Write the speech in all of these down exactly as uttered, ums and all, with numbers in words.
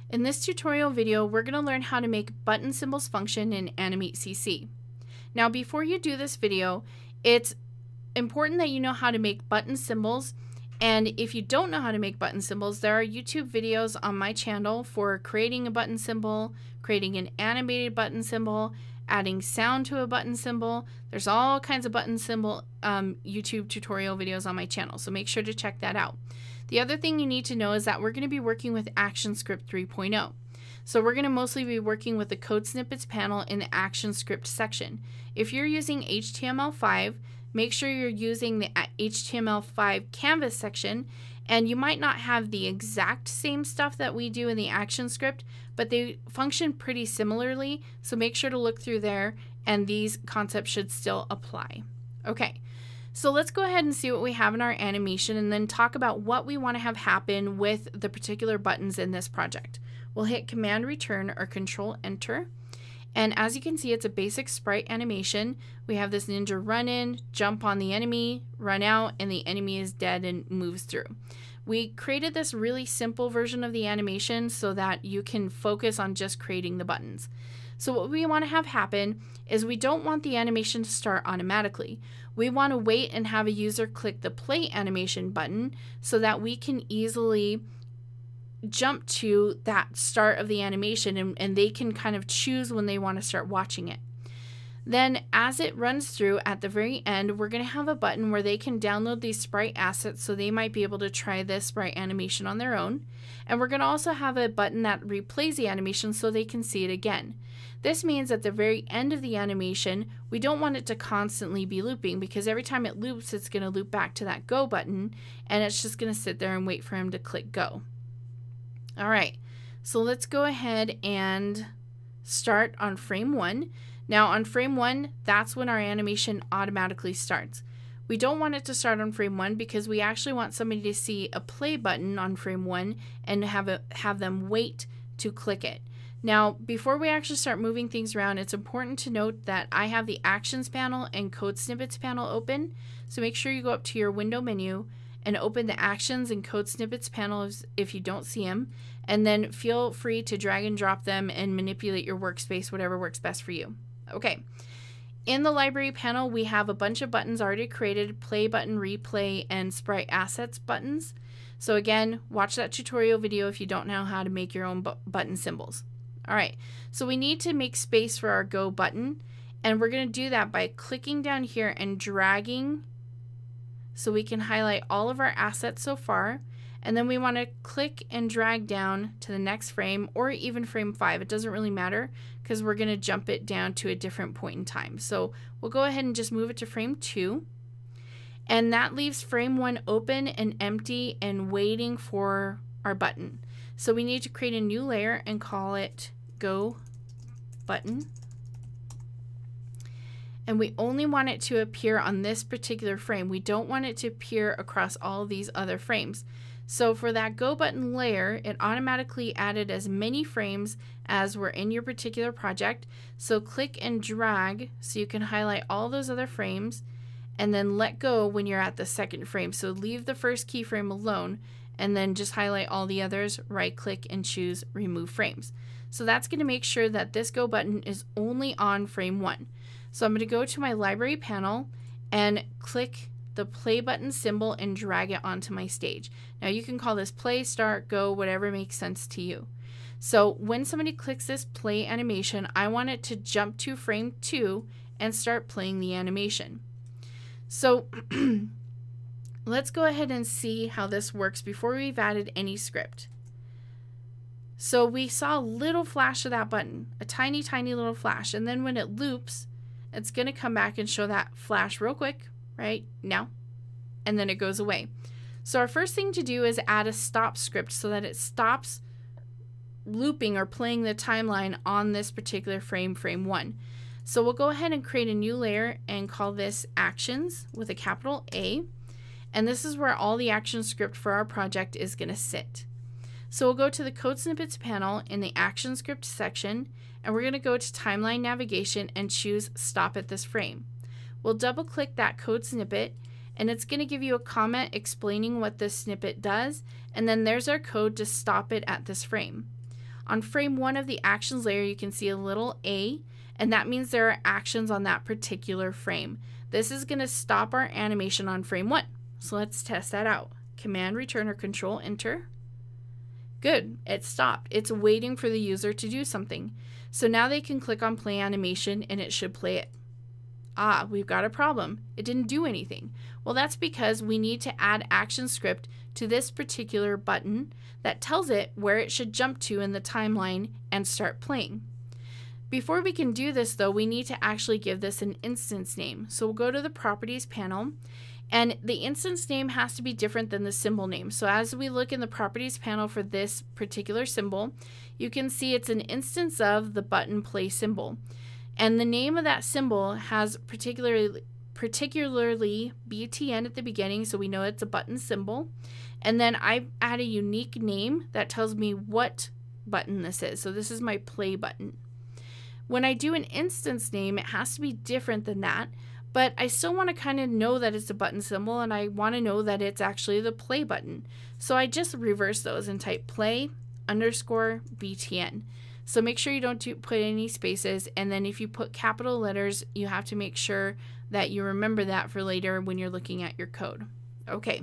In this tutorial video, we're going to learn how to make button symbols function in Animate C C. Now, before you do this video, it's important that you know how to make button symbols. And if you don't know how to make button symbols, there are YouTube videos on my channel for creating a button symbol, creating an animated button symbol, adding sound to a button symbol. There's all kinds of button symbol um, YouTube tutorial videos on my channel, so make sure to check that out. The other thing you need to know is that we're going to be working with Actionscript three point oh. So we're going to mostly be working with the code snippets panel in the Actionscript section. If you're using H T M L five, make sure you're using the H T M L five canvas section, and you might not have the exact same stuff that we do in the Actionscript, but they function pretty similarly, so make sure to look through there, and these concepts should still apply. Okay, so let's go ahead and see what we have in our animation and then talk about what we want to have happen with the particular buttons in this project. We'll hit Command Return or Control Enter. And as you can see, it's a basic sprite animation. We have this ninja run in, jump on the enemy, run out, and the enemy is dead and moves through. We created this really simple version of the animation so that you can focus on just creating the buttons. So what we want to have happen is we don't want the animation to start automatically. We want to wait and have a user click the play animation button so that we can easily jump to that start of the animation, and, and they can kind of choose when they want to start watching it. Then as it runs through at the very end, we're going to have a button where they can download these sprite assets, so they might be able to try this sprite animation on their own. And we're going to also have a button that replays the animation so they can see it again. This means at the very end of the animation, we don't want it to constantly be looping, because every time it loops, it's going to loop back to that go button, and it's just going to sit there and wait for him to click go. All right, so let's go ahead and start on frame one. Now on frame one, that's when our animation automatically starts. We don't want it to start on frame one because we actually want somebody to see a play button on frame one and have, a, have them wait to click it. Now, before we actually start moving things around, it's important to note that I have the Actions panel and Code Snippets panel open. So make sure you go up to your window menu and open the Actions and Code Snippets panels if you don't see them, and then feel free to drag and drop them and manipulate your workspace, whatever works best for you. Okay, in the library panel, we have a bunch of buttons already created: play button, replay, and sprite assets buttons. So again, watch that tutorial video if you don't know how to make your own bu button symbols. All right, so we need to make space for our go button, and we're going to do that by clicking down here and dragging so we can highlight all of our assets so far, and then we want to click and drag down to the next frame, or even frame five. It doesn't really matter because we're going to jump it down to a different point in time. So we'll go ahead and just move it to frame two, and that leaves frame one open and empty and waiting for our button. So we need to create a new layer and call it Go Button. And we only want it to appear on this particular frame. We don't want it to appear across all these other frames. So for that Go Button layer, it automatically added as many frames as were in your particular project. So click and drag so you can highlight all those other frames, and then let go when you're at the second frame. So leave the first keyframe alone, and then just highlight all the others, right click and choose Remove Frames. So that's going to make sure that this Go button is only on frame one. So I'm going to go to my library panel and click the play button symbol and drag it onto my stage. Now you can call this play, start, go, whatever makes sense to you. So when somebody clicks this play animation, I want it to jump to frame two and start playing the animation. So let's go ahead and see how this works before we've added any script. So we saw a little flash of that button, a tiny, tiny little flash, and then when it loops, it's going to come back and show that flash real quick, right now, and then it goes away. So our first thing to do is add a stop script so that it stops looping or playing the timeline on this particular frame, frame one. So we'll go ahead and create a new layer and call this Actions with a capital A, and this is where all the action script for our project is going to sit. So we'll go to the Code Snippets panel in the Actionscript section, and we're going to go to Timeline Navigation and choose Stop at this frame. We'll double click that code snippet, and it's going to give you a comment explaining what this snippet does, and then there's our code to stop it at this frame. On frame one of the actions layer, you can see a little A, and that means there are actions on that particular frame. This is going to stop our animation on frame one. So let's test that out. Command return or control enter. Good, it stopped. It's waiting for the user to do something. So now they can click on play animation and it should play it. Ah, we've got a problem. It didn't do anything. Well, that's because we need to add Actionscript to this particular button that tells it where it should jump to in the timeline and start playing. Before we can do this though, we need to actually give this an instance name. So we'll go to the properties panel, and the instance name has to be different than the symbol name. So as we look in the properties panel for this particular symbol, you can see it's an instance of the button play symbol. And the name of that symbol has particularly particularly B T N at the beginning, so we know it's a button symbol. And then I add a unique name that tells me what button this is. So this is my play button. When I do an instance name, it has to be different than that, but I still want to kind of know that it's a button symbol, and I want to know that it's actually the play button. So I just reverse those and type play underscore B T N. So make sure you don't do, put any spaces, and then if you put capital letters, you have to make sure that you remember that for later when you're looking at your code. Okay,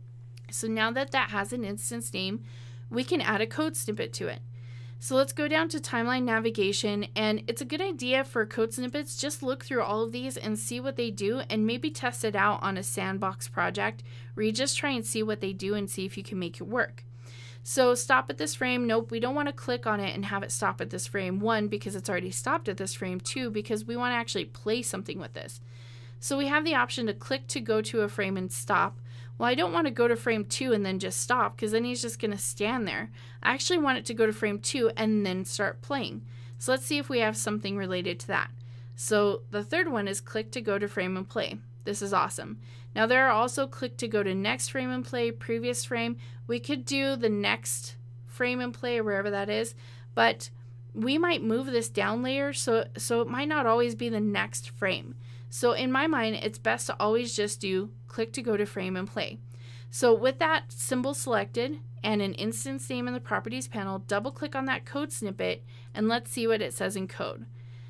so now that that has an instance name, we can add a code snippet to it. So let's go down to timeline navigation, and it's a good idea for code snippets, just look through all of these and see what they do, and maybe test it out on a sandbox project where you just try and see what they do and see if you can make it work. So stop at this frame. Nope, we don't want to click on it and have it stop at this frame one because it's already stopped at this frame two, because we want to actually play something with this. So we have the option to click to go to a frame and stop. Well, I don't want to go to frame two and then just stop, because then he's just going to stand there. I actually want it to go to frame two and then start playing. So let's see if we have something related to that. So the third one is click to go to frame and play. This is awesome. Now there are also click to go to next frame and play, previous frame. We could do the next frame and play or wherever that is, but we might move this down layer, so, so it might not always be the next frame. So in my mind, it's best to always just do click to go to frame and play. So with that symbol selected and an instance name in the properties panel, double click on that code snippet and let's see what it says in code.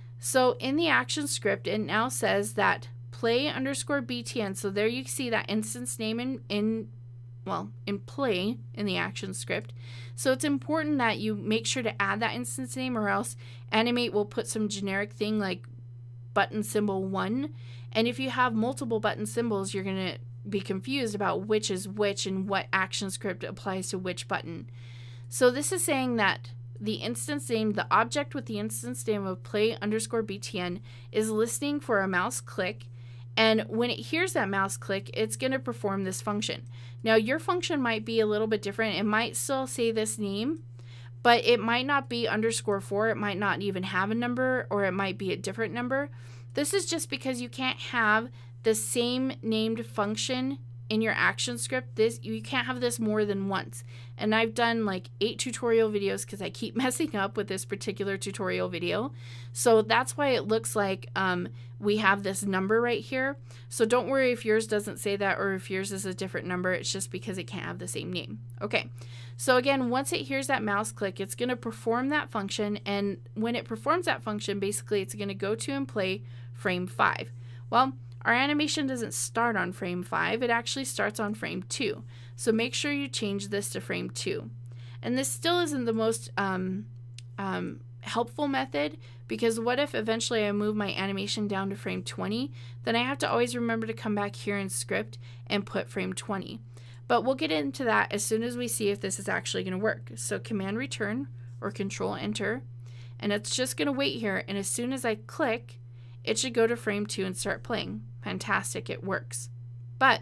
So in the action script, it now says that play underscore B T N. So there you see that instance name in, in well, in play in the action script. So it's important that you make sure to add that instance name, or else Animate will put some generic thing like button symbol one. And if you have multiple button symbols, you're going to be confused about which is which and what action script applies to which button. So this is saying that the instance name, the object with the instance name of play underscore B T N is listening for a mouse click. And when it hears that mouse click, it's going to perform this function. Now your function might be a little bit different. It might still say this name, but it might not be underscore four. It might not even have a number, or it might be a different number. This is just because you can't have the same named function in your action script. This, you can't have this more than once. And I've done like eight tutorial videos because I keep messing up with this particular tutorial video. So that's why it looks like um, we have this number right here. So don't worry if yours doesn't say that, or if yours is a different number. It's just because it can't have the same name. Okay, so again, once it hears that mouse click, it's going to perform that function. And when it performs that function, basically it's going to go to and play frame five. Well, our animation doesn't start on frame five, it actually starts on frame two. So make sure you change this to frame two. And this still isn't the most um, um, helpful method, because what if eventually I move my animation down to frame twenty? Then I have to always remember to come back here in script and put frame twenty. But we'll get into that as soon as we see if this is actually going to work. So command return or control enter, and it's just going to wait here, and as soon as I click, it should go to frame two and start playing. Fantastic, it works. But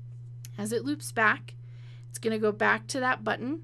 as it loops back, it's going to go back to that button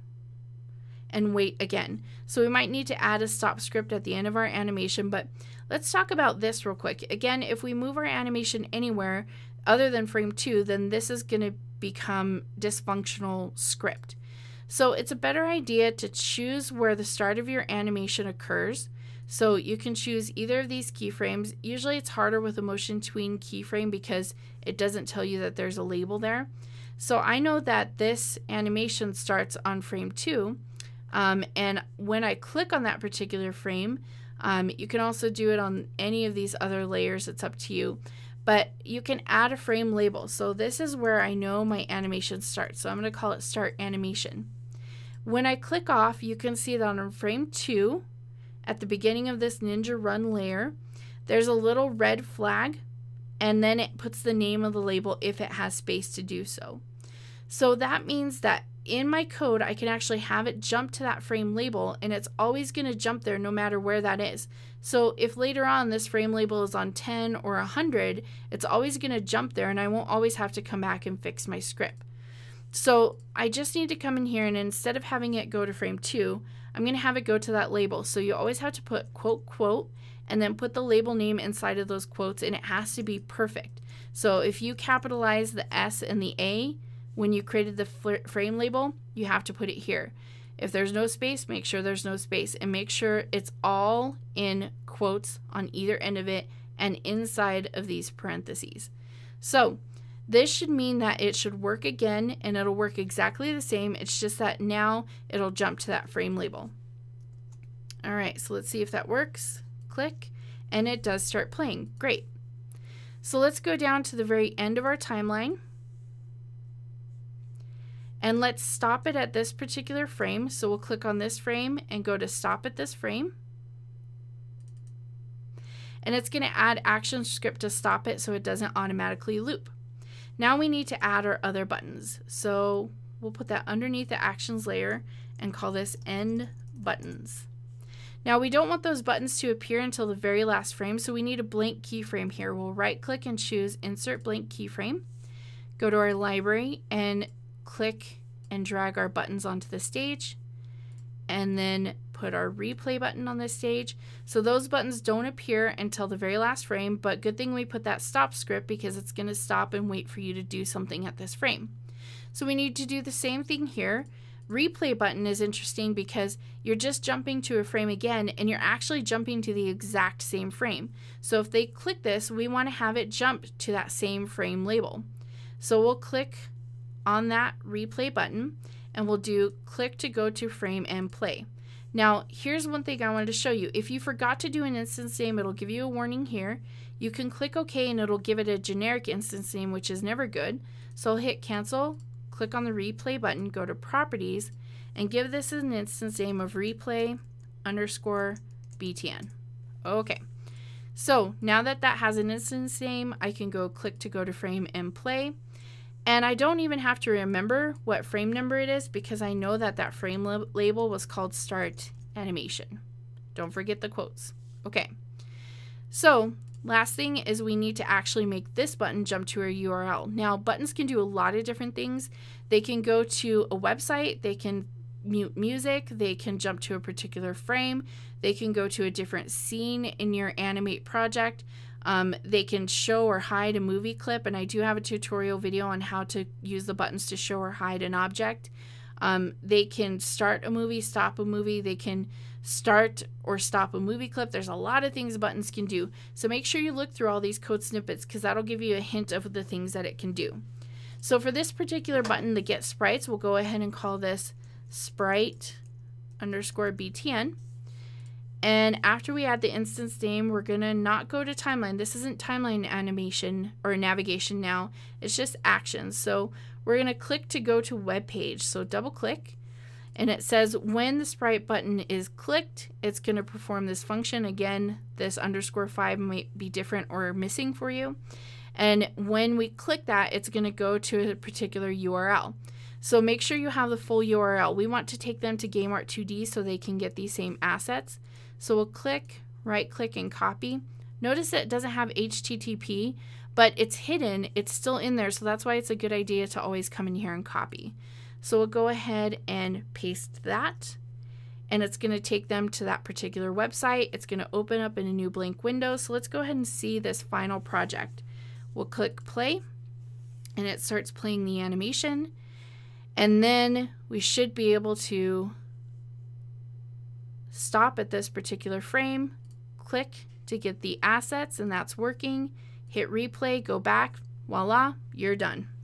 and wait again. So we might need to add a stop script at the end of our animation, but let's talk about this real quick. Again, if we move our animation anywhere other than frame two, then this is going to become dysfunctional script. So it's a better idea to choose where the start of your animation occurs. So you can choose either of these keyframes. Usually it's harder with a motion tween keyframe because it doesn't tell you that there's a label there. So I know that this animation starts on frame two. Um, and when I click on that particular frame, um, you can also do it on any of these other layers. It's up to you. But you can add a frame label. So this is where I know my animation starts. So I'm going to call it Start Animation. When I click off, you can see that on frame two, at the beginning of this Ninja Run layer, there's a little red flag, and then it puts the name of the label if it has space to do so. So that means that in my code, I can actually have it jump to that frame label, and it's always going to jump there no matter where that is. So if later on this frame label is on ten or one hundred, it's always going to jump there, and I won't always have to come back and fix my script. So I just need to come in here, and instead of having it go to frame two, I'm going to have it go to that label. So you always have to put quote, quote, and then put the label name inside of those quotes, and it has to be perfect. So if you capitalize the S and the A when you created the frame label, you have to put it here. If there's no space, make sure there's no space, and make sure it's all in quotes on either end of it and inside of these parentheses. So this should mean that it should work again, and it'll work exactly the same. It's just that now it'll jump to that frame label. All right, so let's see if that works. Click, and it does start playing. Great. So let's go down to the very end of our timeline. And let's stop it at this particular frame. So we'll click on this frame and go to stop at this frame. And it's going to add Actionscript to stop it so it doesn't automatically loop. Now we need to add our other buttons. So we'll put that underneath the actions layer and call this end buttons. Now we don't want those buttons to appear until the very last frame, so we need a blank keyframe here. We'll right click and choose insert blank keyframe. Go to our library and click and drag our buttons onto the stage, and then put our replay button on this stage. So those buttons don't appear until the very last frame, but good thing we put that stop script because it's going to stop and wait for you to do something at this frame. So we need to do the same thing here. Replay button is interesting because you're just jumping to a frame again, and you're actually jumping to the exact same frame. So if they click this, we want to have it jump to that same frame label. So we'll click on that replay button, and we'll do click to go to frame and play. Now here's one thing I wanted to show you. If you forgot to do an instance name, it'll give you a warning here. You can click OK, and it'll give it a generic instance name, which is never good. So I'll hit cancel, click on the replay button, go to properties, and give this an instance name of replay underscore B T N. Okay, so now that that has an instance name, I can go click to go to frame and play. And I don't even have to remember what frame number it is because I know that that frame lab label was called Start Animation. Don't forget the quotes. Okay, so last thing is we need to actually make this button jump to a U R L. Now buttons can do a lot of different things. They can go to a website, they can mute music, they can jump to a particular frame, they can go to a different scene in your Animate project. Um, they can show or hide a movie clip, and I do have a tutorial video on how to use the buttons to show or hide an object. Um, they can start a movie, stop a movie, they can start or stop a movie clip. There's a lot of things buttons can do. So make sure you look through all these code snippets because that'll give you a hint of the things that it can do. So for this particular button, the get sprites, we'll go ahead and call this sprite underscore B T N. And after we add the instance name, we're going to not go to timeline. This isn't timeline animation or navigation now. It's just actions. So we're going to click to go to web page. So double click, and it says when the sprite button is clicked, it's going to perform this function. Again, this underscore five might be different or missing for you. And when we click that, it's going to go to a particular U R L. So make sure you have the full U R L. We want to take them to GameArt two D so they can get these same assets. So we'll click, right click, and copy. Notice that it doesn't have H T T P, but it's hidden. It's still in there, so that's why it's a good idea to always come in here and copy. So we'll go ahead and paste that, and it's going to take them to that particular website. It's going to open up in a new blank window. So let's go ahead and see this final project. We'll click play, and it starts playing the animation, and then we should be able to stop at this particular frame, click to get the assets, and that's working. Hit replay, go back, voila, you're done.